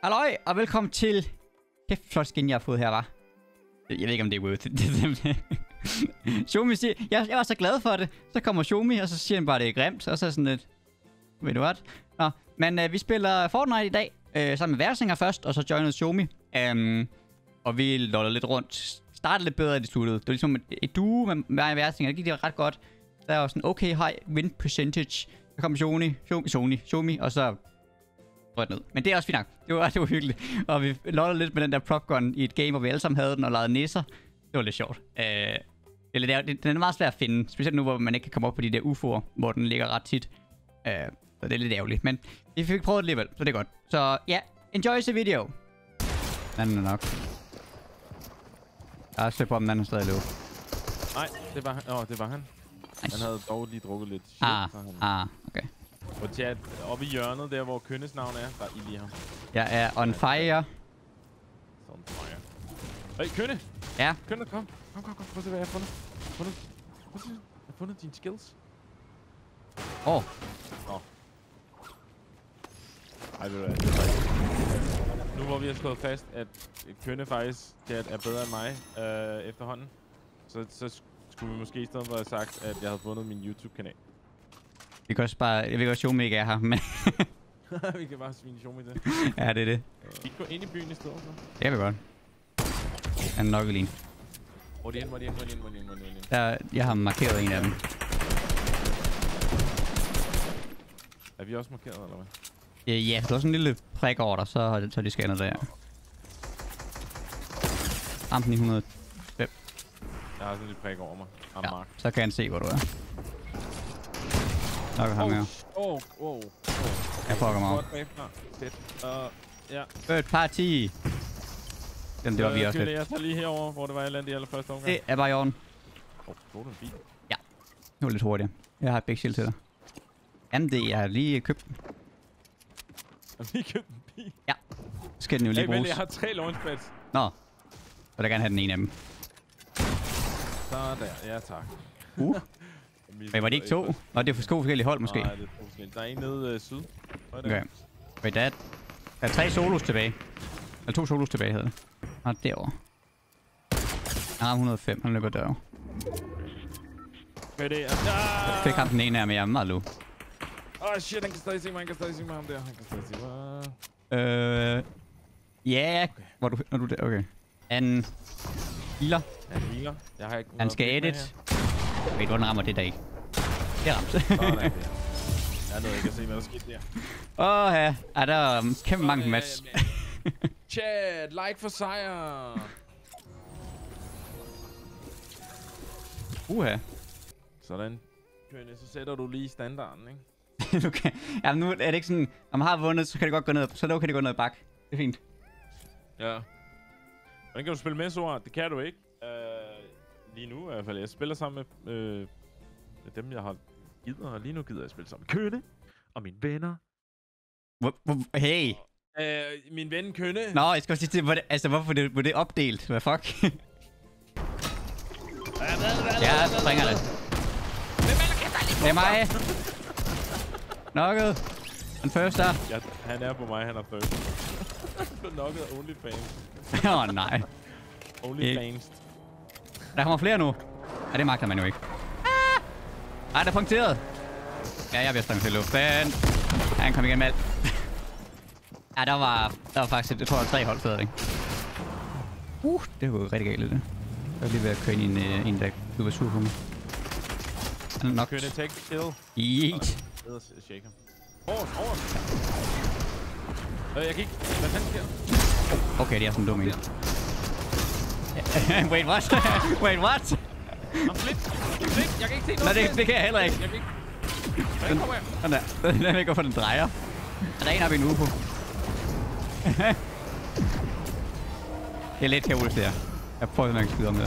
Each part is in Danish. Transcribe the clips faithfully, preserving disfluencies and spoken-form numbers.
Halløj, og velkommen til... Kæft, flot skin, jeg har fået her, var. Jeg ved ikke, om det er worth it. Xiaomi siger... Jeg, jeg var så glad for det. Så kommer Xiaomi, og så siger han bare, det er grimt. Og så er sådan lidt... Ved du hvad? Nå, men øh, vi spiller Fortnite i dag. Øh, sammen med Versinger først, og så joinede Xiaomi. Um, og vi loller lidt rundt. Startede lidt bedre, end det sluttede. Det var ligesom et, et duo med mig og Versinger. Det gik det ret godt. Der var sådan okay high win percentage. Så kom Xiaomi, Xiaomi, Xiaomi, Xiaomi, og så... rødt ned. Men det er også fint nok. Det var, det var hyggeligt. Og vi lollede lidt med den der prop gun i et game, hvor vi alle sammen havde den og legede nisser. Det var lidt sjovt. Øh, det er lidt, den er meget svær at finde. Specielt nu, hvor man ikke kan komme op på de der U F O'er, hvor den ligger ret tit. Øh, så det er lidt ærgerligt. Men vi fik prøvet det alligevel, så det er godt. Så ja, enjoy the video. Den er nok. Jeg har set på, om den er stadig løb. Nej, det var han. Åh, det var han. Nice. Han havde dog lige drukket lidt shit. Ah, ah, okay. Og chat, oppe i hjørnet der, hvor Kønnes navn er, der er I lige ham. Jeg er on fire. On fire. Hey, Kønne! Ja? Kønne, kom. Kom, kom, kom. Prøv at se, hvad jeg har fundet. fundet. Prøv at se. Jeg har fundet dine skills. Åh. Oh. Nå. Ej, ved du hvad, det er faktisk... Nu hvor vi har slået fast, at Kønne faktisk chat, er bedre end mig øh, efterhånden, så, så skulle vi måske i stedet for have sagt, at jeg havde fundet min YouTube-kanal. Vi kan også bare... Jeg ved godt, Xiaomi ikke er her, men... Vi kan bare svine Xiaomi til. Ja, det er det. Vi går ind i byen i stedet for. Det vil godt. Han er nok lige. Hvor er de hen, hvor er de hen, hvor er de hen, hvor er de hen, hvor er de hen? Der, jeg har markeret en af dem. Er vi også markeret, eller hvad? Ja, ja, du har sådan en lille prik over dig, så, så de scanner der. Rampen i et hundrede og fem. Jeg har sådan en lille prik over mig. I'm ja, marked. så kan han se, hvor du er. Nok ham her. Åh, åh, åh. Jeg fucker mig op. Fedt. Uh, ja. Third party. Jamen, det var uh, vi også lidt. Jeg tager lige herover, hvor det var, jeg landede i allerførste omgang. Det er bare i orden. Åh, oh, tog du en bil? Ja. Nu er lidt hurtigere. Jeg har et big shield til dig. Jamen det, jeg har lige købt den. Har du lige købt en bil? Ja. Så skal den jo lige hey, bruges. Vel, jeg har tre launchpads. Nå. Så vil jeg gerne have den ene af dem. Så der, ja tak. Uh. Men var det ikke to? Nå, det er for sko forskellige hold måske. Nej, det er to forskellige. Der er en nede uh, syd. Okay. Wait, der er, der er tre solos tilbage. Eller to solos tilbage, hedder det. Nå, derovre. Jeg har et hundrede og fem, han løber derovre. Hvad er det? Jeg fik ham den ene her, men jeg er meget low. Åh oh, shit, han kan stadig se mig, han kan stadig se mig ham der. Han kan stadig se mig. Øh... Ja, okay. Hvor du, når du der, okay. Han... healer. Han healer. Jeg har ikke... Han skal edit. Wait, hvordan rammer det der ikke? Det er ramt. Sådan er det. Jeg nåede ikke at se, hvad der skete der. Åh, oh, ja. Er der um, kæmpe mange match. Chat, like for sejr. Uha. Sådan. Kønne, så sætter du lige standarden, ikke? Okay. Jamen nu er det ikke sådan, når man har vundet, så kan det godt gå ned, så kan det gå ned bak. Det er fint. Ja. Hvordan kan du spille med, Sora? Det kan du ikke. Uh, lige nu i hvert fald. Jeg spiller sammen med uh, dem, jeg har gider, og lige nu gider jeg spille sammen med Kønne og mine venner. Hvor, hvor, hey! Uh, min ven Kønne. Nå, jeg skal også sige, det, altså hvorfor det, var det opdelt? Hvad fuck? Ja, springer det. Det er mig! Knocket! Den første der. Ja, han er på mig, han er first. Du har knocket OnlyFans. Åh oh, nej. OnlyFans. Der kommer flere nu. Ja, det magter man jo ikke. Ah! Ej, der er punkteret. Ja, jeg bliver springet til luften. Han kom igen med alt. Ja, der var, der var faktisk, jeg tror, der var tre hold stadigvæk. Uh, det var rigtig galt, det. Jeg var lige ved at køre ind i en, en der du var sur på mig. Han er nok. Kønne, take kill. Yeet. Ned og shake ham. Over, over. Øh, jeg kan ikke. Hvad fanden sker? Okay, det er sådan dum en. Wait, what? Wait, what? I'm flip. Flip. Jeg kan ikke se noget. Nej, det, det kan jeg heller ikke. Jeg kan ikke. Hvordan kommer jeg? Den der. Den der ikke, hvorfor den drejer. Der er en oppe i en U F O. Det er lidt kaotisk, det her. Jeg prøver, at man kan skyde om det.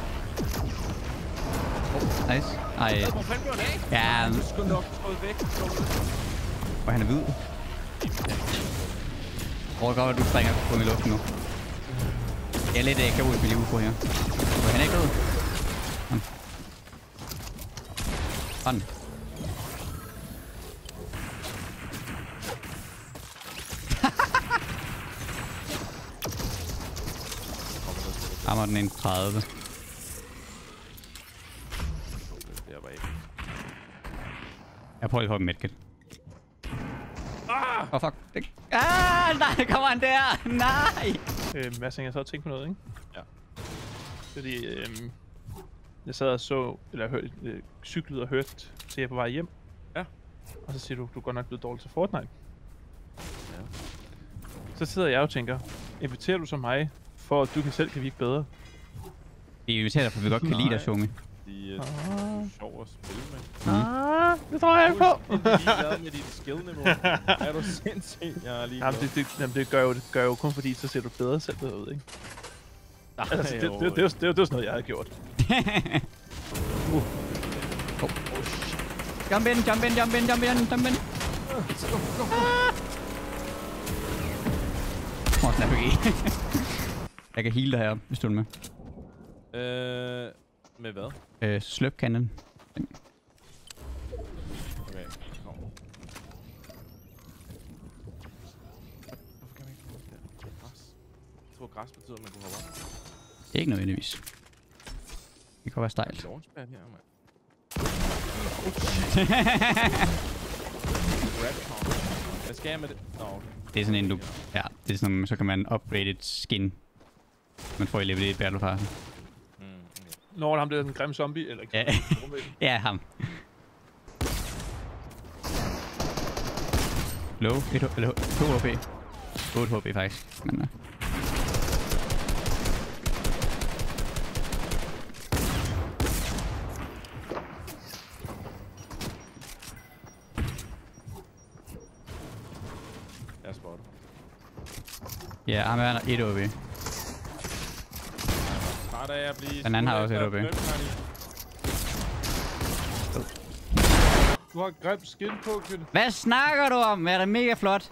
Oh, nice. Ej. Hvor fanden blev han af? Ja. Du skulle nok skåret væk. Og han er hvid. Jeg tror godt, at du springer på mig i luften nu. Jeg er lidt uh, kaotisk med lige U F O her. Så han er ikke død. Sådan. den en tredive. Det var ikke. Jeg prøver lige på et medkit. Ah! Åh, oh, fuck. Det... Ah, nej, kommer han der! Nej! Øh, Mads, jeg så tænkt på noget, ikke? Ja. Fordi, øh, jeg sad og så, eller hørte, øh, cyklede og hørte til jeg på vej hjem. Ja. Og så siger du, du er godt nok blevet dårlig til Fortnite. Ja. Så sidder jeg og tænker, inviterer du så mig, for at du kan selv kan virke bedre? Vi inviterer dig, for vi godt kan lide dig, Shomi. De er uh, sjov at spille med. Mm. Ah, det tror jeg ikke på. Du er ligeglad med dit skill-niveau. Er du sindssygt? Jeg er lige jamen, det, det, jamen, det, gør jo, det gør jo kun fordi, så ser du bedre selv ud, ikke? Nej, altså, det, det, det, det, det, det, det, det var sådan noget, jeg havde gjort. uh. oh. Jump in, jump in, jump in, jump in, jump in. Ah. Åh, snap ikke. Jeg kan heal dig her, hvis du er med. Øh, med hvad? Øh, sløb cannon. Okay, kom. Hvorfor kan man ikke få det der? Græs? Jeg tror, græs betyder, at man kunne hoppe op. Ikke nødvendigvis. Det kan være stejlt. Launchpad her, mand. Hvad skal jeg med det? Nå, okay. Det er sådan en, du... Ja, det er sådan, så kan man upgrade et skin. Man får i level et Battle Pass. Mm, okay. Når ham der er en grim zombie, eller ikke? Ja, ja ham. Low, et, eller to H P. otte H P faktisk. Men, uh. Jeg spotter. Ja, ham er et H P. Træt af at blive... Den anden har også et H P. Du har grim skin på, Kjell. Hvad snakker du om? Er det mega flot?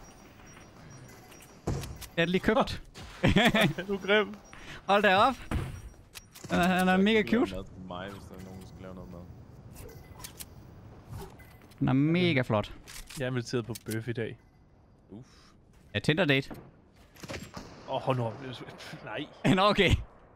Jeg er lige købt. Du er grim. Hold da op. Han er, han er mega cute. Mig, hvis der er nogen, der skal lave noget mad. Han er mega flot. Jeg er inviteret på bøf i dag. Uff. Ja, Tinder date. Åh, oh, hold nu op. Nej. Nå, okay.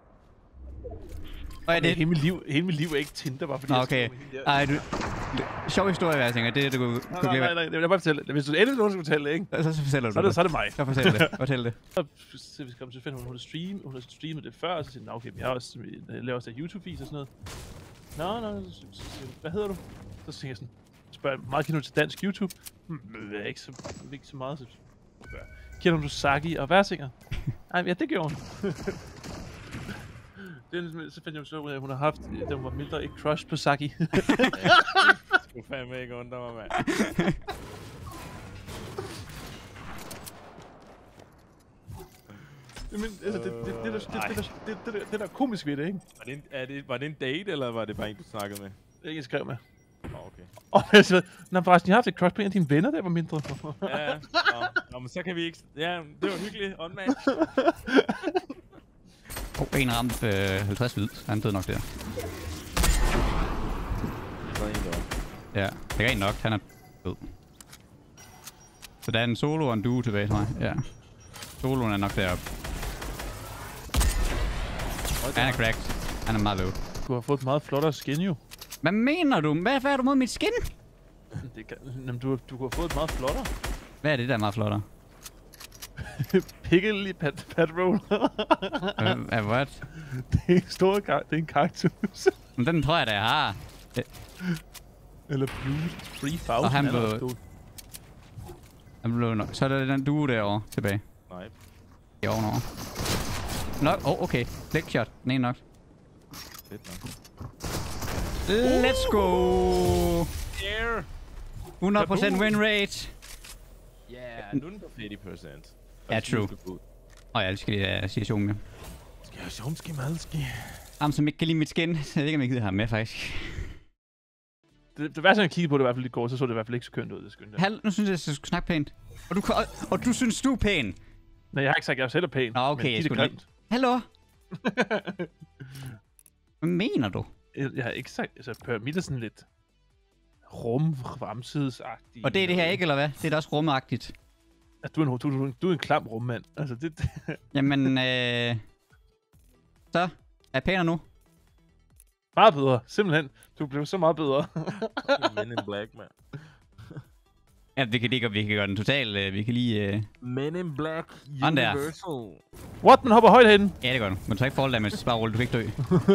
Og er det... Hele mit liv, hele mit liv er ikke Tinder, bare fordi Nå, jeg okay. skal Ej, du... Sjov historie, hvad jeg tænker. Det er det, du kunne nej, nej, nej, nej, jeg vil bare fortælle det. Hvis du endelig nogen skal fortælle det, ikke? Så, så fortæller du så er det. Så er det mig. Så fortæl det. Fortæl det. Så vi kom til at finde, hun har streamet, hun har streamet det før, og så siger hun, okay, men jeg, har også, jeg laver også der YouTube-vis og sådan noget. Nå, nå, så, så, så, hvad hedder du? Så tænker jeg sådan, spørger jeg, meget kender du til dansk YouTube? Hmm, jeg er ikke så, ikke så meget, så spørger jeg, kender du Saki og Versinger? Nej, ja, det gjorde hun. Det, så fandt jeg så ud af, at hun har haft, da hun var mindre, et crush på Saki. Det skulle fandme ikke undre mig, mand. Men, altså, det, det, det, det, det, det, det, det, det, det der er komisk ved det, ikke? Var det, en, er det, var det en date, eller var det bare en, du snakkede med? Det er ikke, jeg skrev med. Åh, oh, okay. Og jeg siger, nå, forresten, jeg har haft et crush på en af dine venner, der var mindre. Ja, ja. Nå, nå, men så kan vi ikke... Ja, det var hyggeligt. On-match. Åh, oh, en ramte øh, halvtreds hvid. Han døde nok der. Så er en der. Ja, det er rent nok. Han er død. Så der er en solo og en duo tilbage til mig. Ja. Soloen er nok deroppe. Han er cracked. Han er meget low. Du har fået et meget flottere skin, jo. Hvad mener du? Hvad, hvad er du mod mit skin? Det kan, jamen, du, du kunne have fået et meget flottere. Hvad er det, der er meget flottere? Pickle pat, pat roller. Hvad, what? Det er en stor kar det er en kaktus. Men den tror jeg, da jeg har. Eller Boost tre tusind. Og han blev... Han blev nok. Så er der den duo derovre tilbage. Nej. I ovenover. Nok. Åh, oh, okay. Flickshot. Den ene nok. Fedt nok. Let's go! Yeah! hundrede procent win rate. Yeah, nu er den på firs procent. Ja, true. Åh, oh, jeg elsker det, jeg siger Shomi. Skal jeg sjomski malski? Ham, som ikke kan lide mit skin. Jeg ved ikke, om jeg gider ham med, faktisk. Det, det værste, jeg kiggede på det i hvert fald i går, så så det i hvert fald ikke så kønt ud, det skønne der. Hal, nu synes jeg, at jeg skulle snakke pænt. Og du, og, og du synes, du er pæn? Nej, jeg har ikke sagt, at jeg selv er pæn. Nå, okay, men jeg de er skulle grimt. Hallo? Hvad mener du? Jeg, jeg har ikke sagt, altså pyramid er sådan lidt rumfremtidsagtig. Og det er det her ikke, eller hvad? Det er da også rumagtigt. Altså, du er en, du, du, du er en klam rummand. Altså, det... Jamen, øh... Så? Er pænere nu? Meget bedre, simpelthen. Du blev så meget bedre. Men in Black, man. Ja, vi kan lige vi kan gøre den total. Øh, vi kan lige... Øh... Men in Black On der. Universal. What? Den hopper højt herinde. Ja, det gør du. Men du tager ikke fall damage, så bare rulle, du kan ikke dø.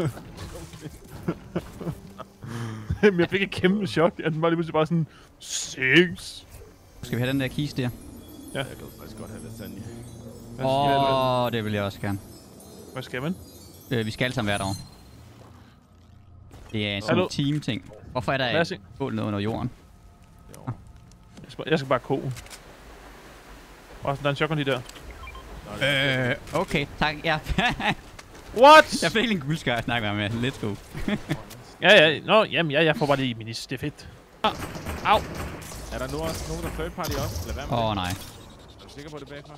Jamen, jeg fik et kæmpe chok. Jeg var lige pludselig bare sådan... Six. Skal vi have den der kiste der? Ja. Jeg kan faktisk godt have lasagne. Åh, oh, det vil jeg også gerne. Hvad skal man? Øh, vi skal alle sammen være derovre. Det er sådan Hallo? en team-ting. Hvorfor er der Lad os se. et bål nede under jorden? Jo. Jeg skal, jeg skal bare koge. Åh, der er en shotgun lige der. Øh, okay, tak. Ja. What? Jeg fik lige en guldskær at snakke med. Let's go. Ja, ja. Nå, jamen, ja, jeg får bare lige minis. Det er fedt. Ah. Au. Er der nu også nogen, der third party også? Lad være med Åh, det. oh, nej. Er du sikker på det bagfra?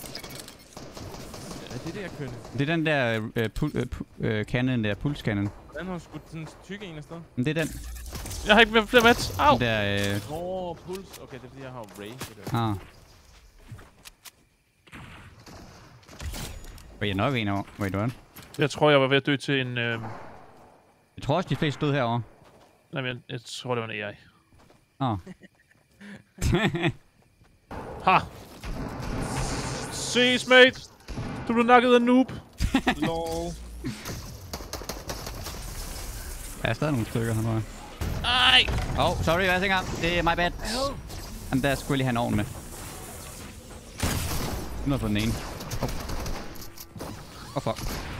Er det det, jeg kønne? Det er den der øh, pul- øh, pu- øh, cannon der, pulskanon. Hvordan har du skudt sådan en tykke en afsted? Men det er den. Jeg har ikke mere flere mats. Au. Den der, øh... Åh, oh, puls. Okay, det er fordi, jeg har ray. Det der. Ah. Var jeg nok en over? Wait, hvad? Jeg tror, jeg var ved at dø til en... Øh... Jeg tror også, de fleste stod herovre. Nej, men jeg, jeg tror, det var en A I. Åh. Ha! Ses, mate! Du blev nakket af noob. Lol. Der er stadig nogle stykker her. Ej! Åh, oh, sorry, hvad tænker det er my bad. Jamen, der skulle jeg lige have en ovn med. hundrede på den ene. Åh, oh. oh, fuck.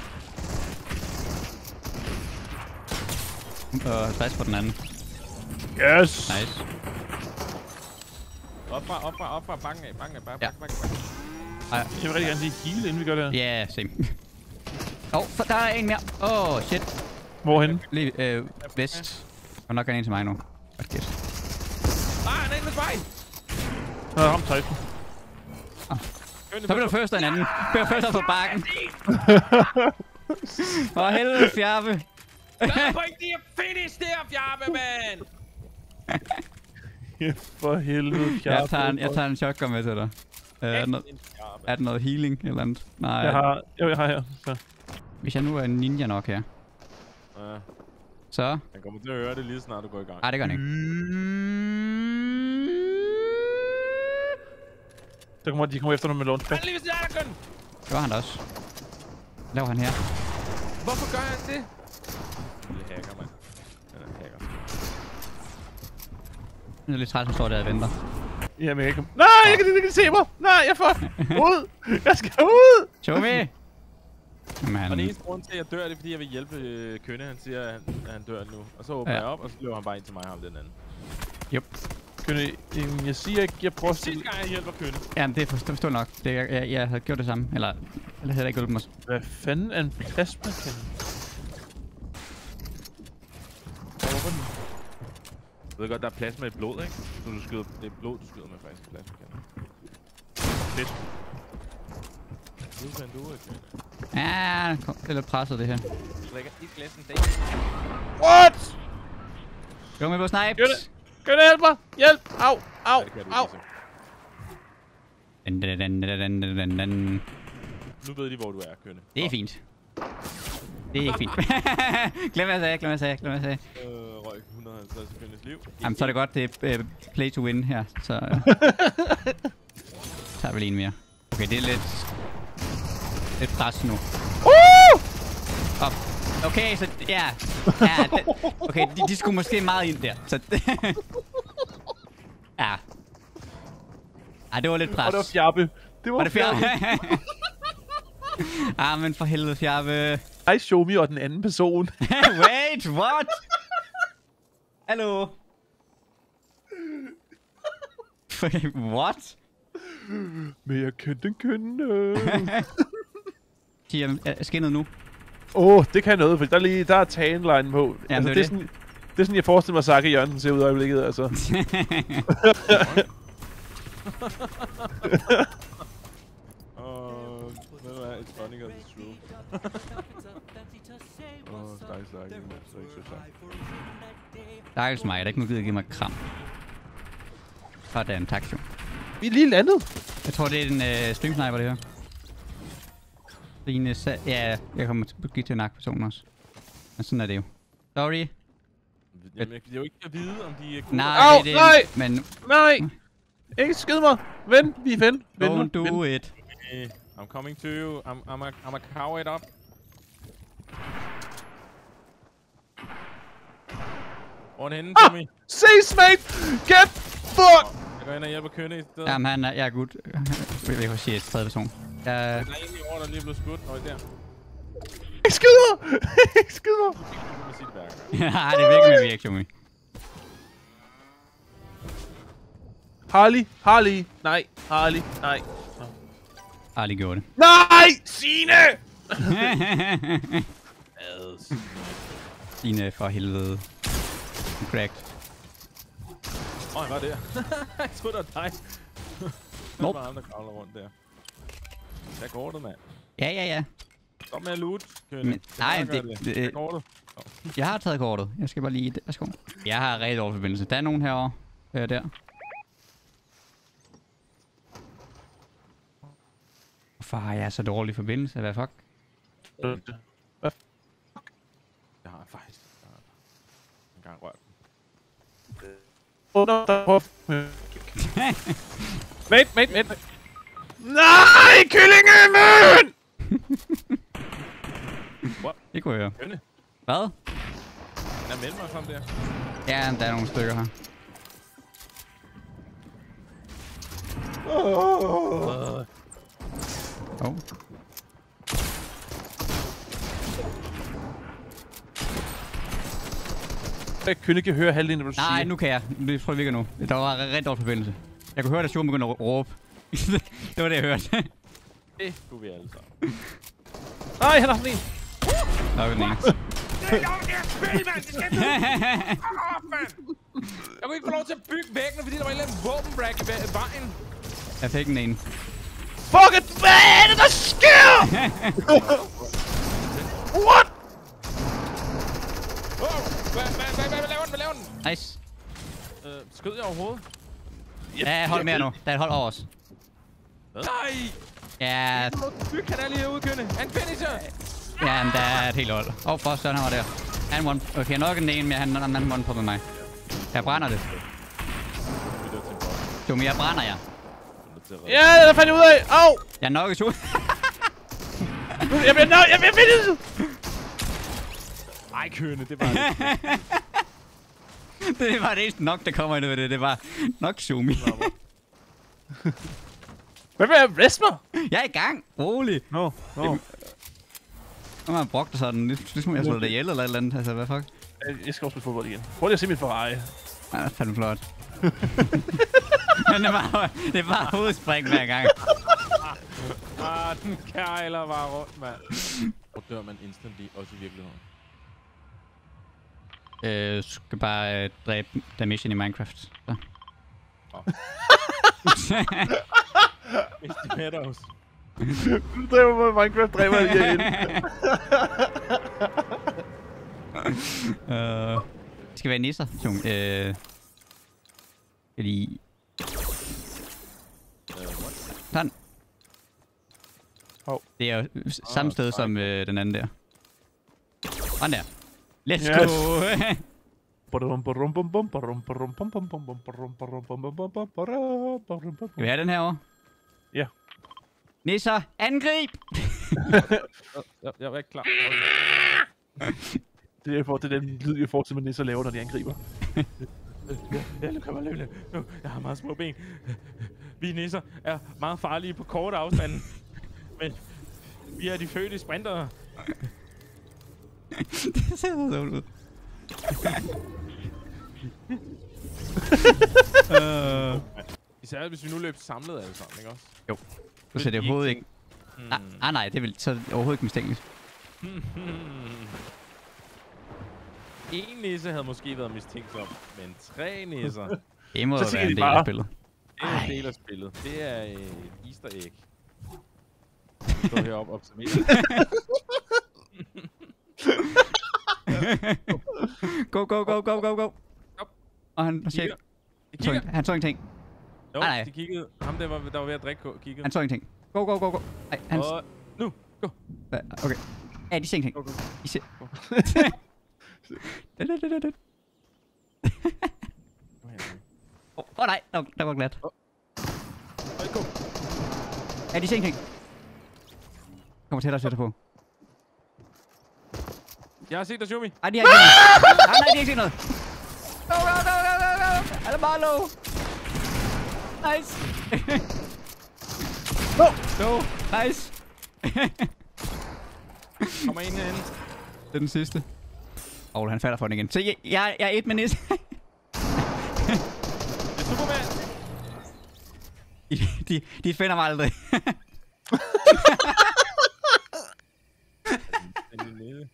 Og halvtreds på den anden. Yes! Nice. Op fra, op fra, op fra. Bang af, bang af, bang, Ja. bang, bang, bang. Ej. Jeg vil rigtig gerne lige heal, inden vi gør det her. Ja, yeah, same. Åh, oh, der er en mere. Åh, oh, shit. Hvorhenne? Lige øh, vest. Og nok er en til mig nu. Godt gæt. Ah, han er inde med vej! Jeg har ramt Titan. Så bliver du først af en anden. Bliver først på bakken. For helvede, Fjarpe. Lad mig ikke lige finish det her, Fjarpe, man! Ja, for helvede, Fjarpe. Jeg tager en, jeg tager en shotgun med til dig. Uh, er, der noget, er der noget healing eller andet? Nej. Jeg har, jo, jeg har her. Så. Hvis jeg nu er en ninja nok her, Ja, så... han kommer til at høre det lige snart du går i gang. Nej, det gør han ikke. Der kommer, de kommer efter dig med launchpad. Han lige ved siden af dig, Køn! Det var han da også. Hvad laver han her? Hvorfor gør han det? Lille hacker, mand. Han er en hacker. Det er lidt træt, han står der og venter. Jamen, jeg kan... Nej, jeg kan ikke se mig! Nej, jeg får... Ud! Jeg skal ud! Show me! Jamen, Og han... den eneste grund til, at jeg dør, det er, fordi jeg vil hjælpe øh, Kønne. Han siger, at han, at han dør nu. Og så åbner Ja. jeg op, og så løber han bare ind til mig, ham den anden. Yep. Kønne, jamen, jeg siger ikke, jeg prøver at stille... Sidste gang, jeg hjælper Kønne. Jamen, det er forstå, forstå nok. Det, jeg, jeg, jeg havde gjort det samme. Eller... Eller havde jeg ikke hjulpet mig. Hvad fanden er en plasma-kande? Hvorfor den? Du ved godt, der er plasma i blod, ikke? Så du skyder, det er blod, du skyder med faktisk plasma. Fedt. Nu fandt du ud, Kønne. Ja, kom, det er lidt presset, det her. Du drikker et glas en dag. What? Go med på snipes! Gør det! Kønne, hjælp mig! Hjælp! Au! Au! Ja, det kan du Au! ikke, Den, den, den, den, den, den, den. Nu ved de, hvor du er, Kønne. Det er fint. Det er ikke fint. glem hvad jeg sagde, glem hvad jeg sagde, glem hvad jeg sagde. Øh, røg et hundrede og halvtreds Kønnes liv. Jamen, så er det godt, det er uh, play to win her, så... Uh, tager vi lige en mere. Okay, det er lidt... Lidt pres nu. Uh! Op. Okay, så... Ja. Ja, det, okay, de, de skulle måske meget ind der, så... ja. Ej, det var lidt pres. Og det var Fjarpe. Det var, Var det Fjarpe. Fjarpe? Ah, men for helvede, Fjarpe. Hej, show me og den anden person. Wait, what? Hallo? What? Men jeg kendte den kønne. Siger er skinnet nu? Åh, oh, det kan noget, for der er lige der er tanline på. Ja, altså, det det, er er sådan, det er sådan, jeg forestiller mig, Sakke Jørgensen ser ud i øjeblikket, altså. Åh, ved du hvad? It's funny because it's true. Åh, stakkels Sakke. Det er ikke så sagt. Stakkels mig, der er ikke nogen gider at give mig et kram. Sådan, tak, jo. Vi er lige landet. Jeg tror, det er en uh, stream sniper, det her. Trine sa- ja, jeg kommer til at give til at nakke personen også. Men sådan er det jo. Sorry. Jamen, jeg kan jo ikke vide, om de er gode. Nej, Au, det er nej! det. Men Nej! Ikke skid mig! Ven, vi er ven. Ven don't nu, do ven. it. Okay, I'm coming to you. I'm, I'm a, I'm a cow it up. Hvor er den henne, Ah! Tommy? Ses, mate! Get fuck! Jeg går ind og hjælper Kønne i stedet. Jamen, han er, jeg er good. Jeg vil sige et tredje person. Jeg, Der er en i over, der lige er blevet skudt. Nå, der. Ikke skid mig! Ikke skid mig! Du kan sige det hver gang. nej, det virker med virke, Tommy. Harley, Harley, nej, Harley, nej. Nå. Harley gjorde det. Nej! Signe! Signe for helvede. Cracked. Åh, han var der. Jeg troede, det var dig. Det Nope. var ham, der kravler rundt der. Der går det, mand. Ja, ja, ja. Stop med at loot, Kønne. Men, nej, det, Der det, går det. jeg har taget kortet. Jeg skal bare lige... Værsgo. Jeg har rigtig dårlig forbindelse. Der er nogen herovre. Øh, der. Hvorfor har jeg så dårlig forbindelse? Hvad fuck? Jeg har faktisk jeg har engang rørt den. Under der prøv. Mate, mate, mate. Nej, kyllingemøn! Det kunne jeg høre. Kønne. Hvad? Han er mellem mig sådan der. Ja, der er nogle stykker her. Oh. Oh. Jeg kunne ikke høre halvdelen, hvad du Nej, siger. nu kan jeg. Det tror jeg virker nu. Der var rigtig dårlig forbindelse. Jeg kunne høre, at Sjone begyndte at råbe. Det var det, jeg hørte. Det kunne vi alle sammen. Nej, han har sådan en. Nok den ene. Jeg kunne ikke få lov til at bygge væggene, fordi der var en eller anden våbenrack i ve- vejen. Jeg fik den ene. Fuck it! Hvad er det, der sker? What? Wow! Hvad, hvad, hvad, hvad, hvad laver den? Hvad laver den? Nice. Øh, skød jeg overhovedet? Ja, hold mere nu. Der er et hold over os. Nej! Ja, Byg, han er lige herude, Kønne. Han finisher! ja, men der er et helt hold. Åh, oh, for Søren, han var der. Han one. Okay, jeg nok en en, men han han han one på med mig. Jeg brænder det. Jo, men jeg brænder jeg. Ja, det fandt jeg ud af. Au! Jeg er nok i to. Jeg bliver nødt. Jeg bliver finish. Ej, Kønne, det var det. Det var det eneste nok, der kommer ind ved det. Det var nok Shumi. Hvad vil jeg rest mig? Jeg er i gang. Rolig. Nå, nå. Nu har jeg brugt det sådan. Ligesom jeg slået dig ihjel eller et eller andet. Altså, hvad fuck? Jeg skal også spille fodbold igen. Prøv lige at se min Ferrari. Ja, det er fandme flot. Men det var, det var hovedspring hver gang. Ah, den kejler bare rundt, mand. Hvor dør man instantly, også i virkeligheden? Øh, skal bare øh, dræbe The Mission i Minecraft. Så. Oh. mister Meadows. Du driver med Minecraft, dræber jeg igen. øh, det skal være nisser, Jung. Øh, fordi... Sådan. Hov. Det er jo samme sted som øh, den anden der. Sådan der. Let's Yes. go! Skal vi have den herovre? Ja. Nisser, angrib! Jeg, jeg var ikke klar. Det er, jeg får, det er den lyd, jeg får til, at nisser laver, når de angriber. Ja, nu kommer løbende. Nu, jeg har meget små ben. Vi nisser er meget farlige på kort afstand. Men vi er de fødte sprintere. Det ser så ud. uh, Især hvis vi nu løb samlet alle sammen, ikke også? jo, så ser det overhovedet ikke... Hmm. Ah, ah nej, det er vel så er det overhovedet ikke mistænkeligt. En nisse havde måske været mistænksom, men tre nisser, Det må Så jo siger være en de del af bare- spillet. det er en del af spillet. Det er et easter egg. Stå heroppe og observere. Go, go, go, go, go, go. Op. Og han, han, Kigger. siger, De han, så, kigger. han så ingenting. Jo, Nej, nej. de kiggede. Ham der var, der var ved at drikke, kiggede. Han så ingenting. Go, go, go, go. Ej, han... Og nu, Go. Hva- Okay. Ja, de ser ingenting. Go, go. De ser... Go. Da, da, da, da, da. Kom her. Åh oh, nej, der, der var glat. Ej, go. Ja, de ser ingenting. Kommer tættere og tættere på. Jeg har set dig, Shumi. Ej, de har ikke set noget. Nej, nej, de har ikke set noget. Go, go, go, go, go, go. Han er bare low. Nice. No! No, nice. Kommer ind herinde. Det er den sidste. Åh, oh, han falder for den igen. Så jeg, jeg, jeg er et med næste. Det er Superman. de, de, de finder mig aldrig. Den er nede.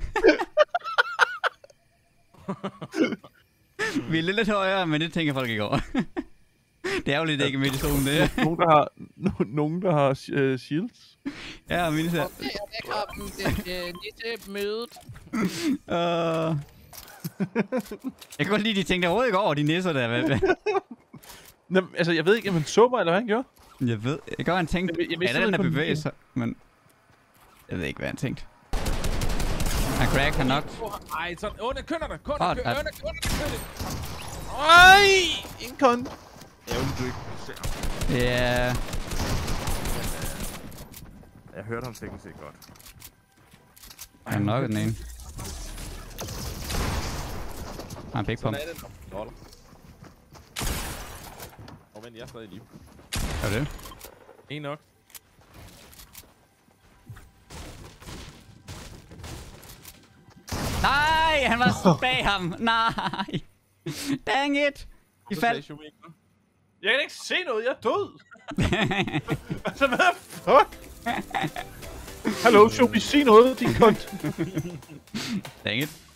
Vi er lidt højere, men det tænker folk ikke over. Det er jo lidt ikke midt i solen, det er. Nogen, der har, no, nogen, der har uh, shields. Ja, min især. Okay, velkommen til Nisse-mødet. Uh... Jeg kan godt lide, de tænkte overhovedet ikke over, de nisser der. Hvad, hvad? Nå, altså, jeg ved ikke, om han så mig, eller hvad han gjorde. Jeg ved, jeg kan godt, han tænkte, Jeg- jeg vidste er der den der ikke, bevæger sig, men... Jeg ved ikke, hvad han tænkte. Han crack, han nok. Ej, så under kønnerne, kunder, Åh, kø, der- under kønnerne. Ej! En kont. Ærgerligt, du ikke ser. Ja, Jeg hørte ham sikkert se godt. han nok den ene. Han er big pump. Sådan er det. Lol. Åh, men jeg er stadig i live. Er det? En nok. Nej, han var bag ham. Nej. Dang it. De Så faldt. sagde Shumi ikke noget. Jeg kan ikke se noget, jeg er død. Altså, hvad fuck? Hallo, Shumi, sig noget, din kont. Dang it.